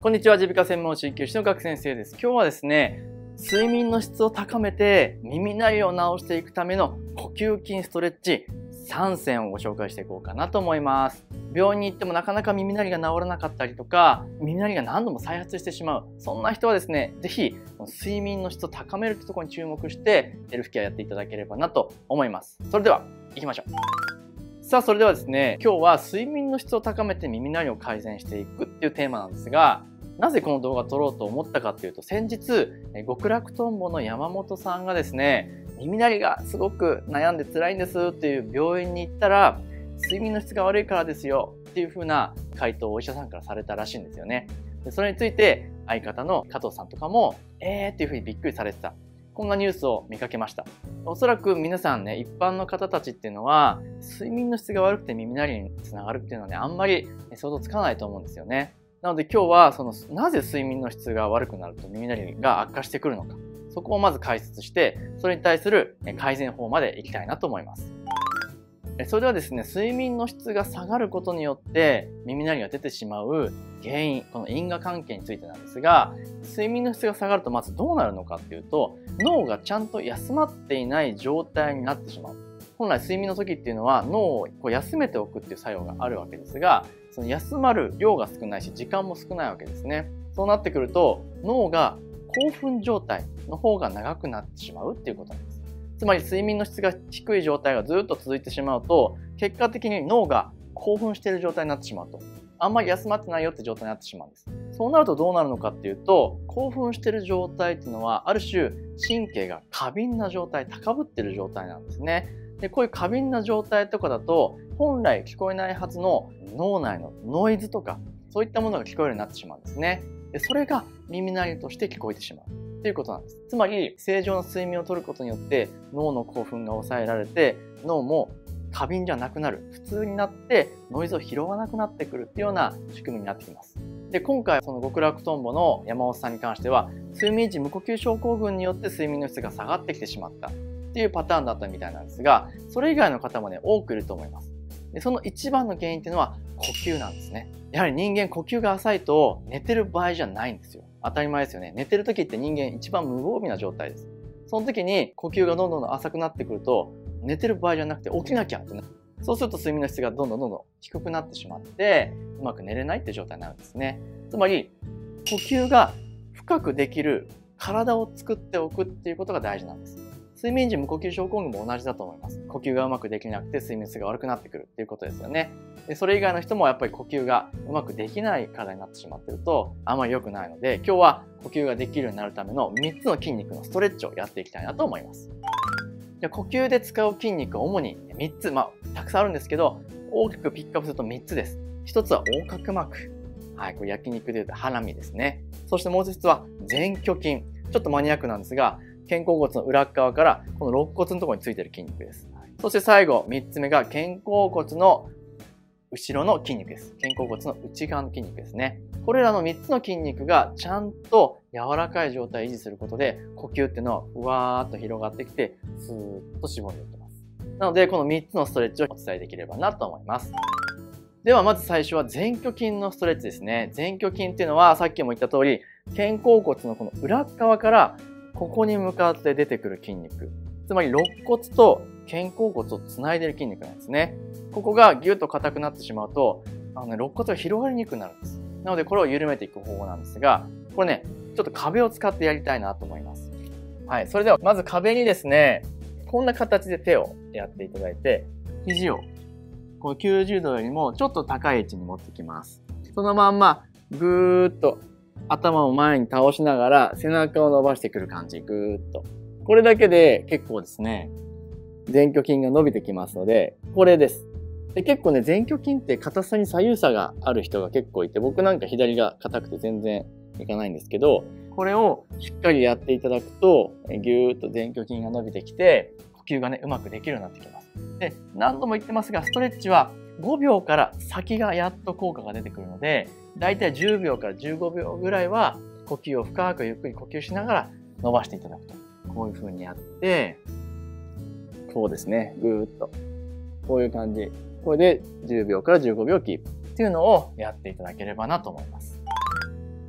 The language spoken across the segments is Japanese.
こんにちは、耳鼻科専門鍼灸師の賀来先生です。今日はですね、睡眠の質を高めて耳鳴りを治していくための呼吸筋ストレッチ3選をご紹介していこうかなと思います。病院に行ってもなかなか耳鳴りが治らなかったりとか、耳鳴りが何度も再発してしまう。そんな人はですね、ぜひ睡眠の質を高めるというところに注目してセルフケアやっていただければなと思います。それでは行きましょう。さあ、それではですね、今日は睡眠の質を高めて耳鳴りを改善していくっていうテーマなんですが、なぜこの動画を撮ろうと思ったかっていうと、先日極楽とんぼの山本さんがですね、耳鳴りがすごく悩んで辛いんですっていう病院に行ったら、睡眠の質が悪いからですよっていう風な回答をお医者さんからされたらしいんですよね。でそれについて相方の加藤さんとかもっていう風にびっくりされてた。こんなニュースを見かけました。おそらく皆さんね、一般の方たちっていうのは睡眠の質が悪くて耳鳴りにつながるっていうのはね、あんまり想像つかないと思うんですよね。なので今日はなぜ睡眠の質が悪くなると耳鳴りが悪化してくるのか、そこをまず解説して、それに対する改善法までいきたいなと思います。それではですね、睡眠の質が下がることによって耳鳴りが出てしまう原因、この因果関係についてなんですが、睡眠の質が下がるとまずどうなるのかっていうと、脳がちゃんと休まっていない状態になってしまう。本来睡眠の時っていうのは脳を休めておくっていう作用があるわけですが、その休まる量が少ないし時間も少ないわけですね。そうなってくると脳が興奮状態の方が長くなってしまうっていうことなんです。つまり睡眠の質が低い状態がずっと続いてしまうと、結果的に脳が興奮している状態になってしまうと、あんまり休まってないよって状態になってしまうんです。そうなるとどうなるのかっていうと、興奮している状態っていうのはある種神経が過敏な状態、高ぶっている状態なんですね。でこういう過敏な状態とかだと、本来聞こえないはずの脳内のノイズとかそういったものが聞こえるようになってしまうんですね。でそれが耳鳴りとして聞こえてしまうということなんです。つまり正常な睡眠をとることによって脳の興奮が抑えられて、脳も過敏じゃなくなる、普通になってノイズを拾わなくなってくるっていうような仕組みになってきます。で今回その極楽とんぼの山本さんに関しては、睡眠時無呼吸症候群によって睡眠の質が下がってきてしまったっていうパターンだったみたいなんですが、それ以外の方もね、多くいると思います。でその一番の原因っていうのは呼吸なんですね。やはり人間呼吸が浅いと寝てる場合じゃないんですよ。当たり前ですよね。寝てる時って人間一番無防備な状態です。その時に呼吸がどんどん浅くなってくると、寝てる場合じゃなくて起きなきゃってなる。そうすると睡眠の質がどんどん低くなってしまって、うまく寝れないって状態になるんですね。つまり呼吸が深くできる体を作っておくっていうことが大事なんです。睡眠時無呼吸症候群も同じだと思います。呼吸がうまくできなくて睡眠質が悪くなってくるっていうことですよね。でそれ以外の人もやっぱり呼吸がうまくできない体になってしまっているとあまり良くないので、今日は呼吸ができるようになるための3つの筋肉のストレッチをやっていきたいなと思います。で呼吸で使う筋肉は主に3つ、たくさんあるんですけど、大きくピックアップすると3つです。1つは横隔膜。これ焼肉でいうとハラミですね。そしてもう1つは前鋸筋。ちょっとマニアックなんですが、肩甲骨の裏側からこの肋骨のところについている筋肉です。そして最後3つ目が肩甲骨の後ろの筋肉です。肩甲骨の内側の筋肉ですね。これらの3つの筋肉がちゃんと柔らかい状態を維持することで、呼吸っていうのはふわーっと広がってきてスーッと絞れていきます。なのでこの3つのストレッチをお伝えできればなと思います。ではまず最初は前鋸筋のストレッチですね。前鋸筋っていうのはさっきも言った通り、肩甲骨のこの裏側からここに向かって出てくる筋肉。つまり肋骨と肩甲骨をつないでいる筋肉なんですね。ここがギュッと硬くなってしまうと、肋骨が広がりにくくなるんです。なのでこれを緩めていく方法なんですが、これね、ちょっと壁を使ってやりたいなと思います。それではまず壁にですね、こんな形で手をやっていただいて、肘をこの90度よりもちょっと高い位置に持ってきます。そのまんまぐーっと頭を前に倒しながら背中を伸ばしてくる感じ。ぐーっと。これだけで結構ですね、前鋸筋が伸びてきますので、これです。で結構ね、前鋸筋って硬さに左右差がある人が結構いて、僕なんか左が硬くて全然いかないんですけど、これをしっかりやっていただくと、ぎゅーっと前鋸筋が伸びてきて、呼吸がね、うまくできるようになってきます。で、何度も言ってますが、ストレッチは5秒から先がやっと効果が出てくるので、だいたい10秒から15秒ぐらいは呼吸を深くゆっくり呼吸しながら伸ばしていただくと。こういう風にやって、こうですね、ぐーっと。こういう感じ。これで10秒から15秒キープっていうのをやっていただければなと思います。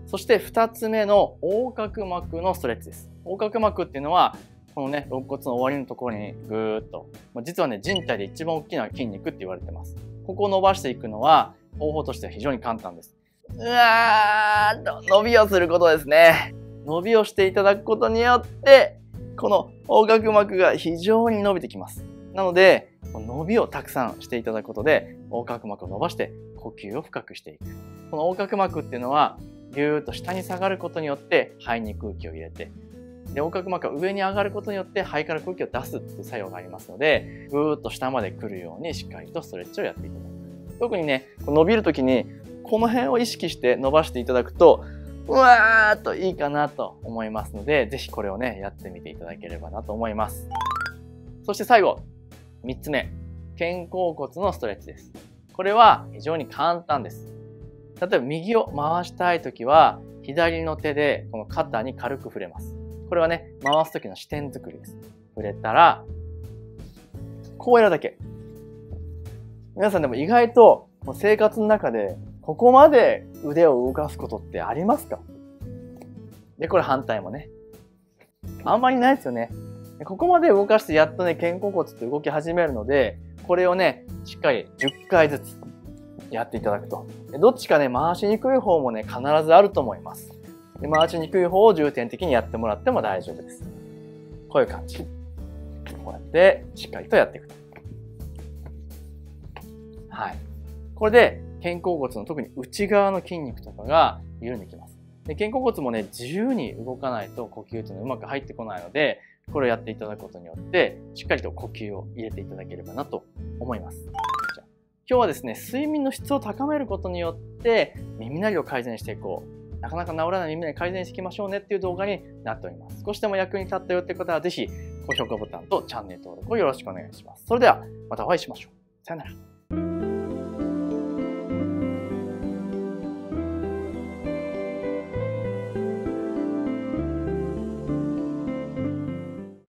そして2つ目の横隔膜のストレッチです。横隔膜っていうのはこのね肋骨の終わりのところにぐーっと、実はね人体で一番大きな筋肉って言われてます。ここを伸ばしていくのは方法としては非常に簡単です。うわーっと伸びをすることですね。伸びをしていただくことによってこの横隔膜が非常に伸びてきます。なので伸びをたくさんしていただくことで横隔膜を伸ばして呼吸を深くしていく。この横隔膜っていうのはぎゅーっと下に下がることによって肺に空気を入れて、で横隔膜が上に上がることによって肺から空気を出すっていう作用がありますので、ぐーっと下まで来るようにしっかりとストレッチをやっていただく。特にね伸びるときにこの辺を意識して伸ばしていただくとうわーっといいかなと思いますので、ぜひこれをねやってみていただければなと思います。そして最後3つ目、肩甲骨のストレッチです。これは非常に簡単です。例えば右を回したいときは左の手でこの肩に軽く触れます。これはね回すときの視点作りです。触れたらこうやるだけ。皆さんでも意外と生活の中でここまで腕を動かすことってありますか？でこれ反対もねあんまりないですよね。ここまで動かしてやっとね肩甲骨って動き始めるので、これをねしっかり10回ずつやっていただくと、どっちかね回しにくい方もね必ずあると思います。で回しにくい方を重点的にやってもらっても大丈夫です。こういう感じ、こうやってしっかりとやっていくと。はい、これで肩甲骨の特に内側の筋肉とかが緩んできます。で肩甲骨もね自由に動かないと呼吸というのはうまく入ってこないので、これをやっていただくことによってしっかりと呼吸を入れていただければなと思います。今日はですね、睡眠の質を高めることによって耳鳴りを改善していこう、なかなか治らない耳鳴り改善していきましょうねっていう動画になっております。少しでも役に立ったよって方はぜひ高評価ボタンとチャンネル登録をよろしくお願いします。それではまたお会いしましょう。さよなら。